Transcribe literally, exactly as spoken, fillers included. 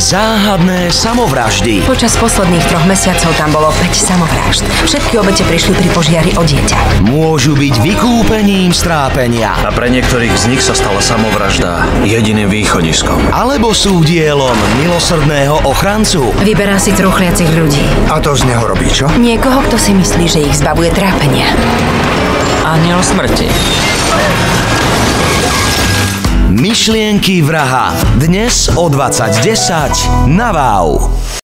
Záhadné samovraždy. Počas posledných troch mesiacov tam bolo päť samovrážd. Všetky obete prišli pri požiari o dieťa. Môžu byť vykúpením strápenia. A pre niektorých z nich sa stala samovražda jediným východiskom. Alebo sú dielom milosrdného ochrancu. Vyberá si truchliacich ľudí. A to z neho robí čo? Niekoho, kto si myslí, že ich zbavuje trápenia. Aniel smrti. Myšlienky vraha. Dnes o dvadsať desať na Wow.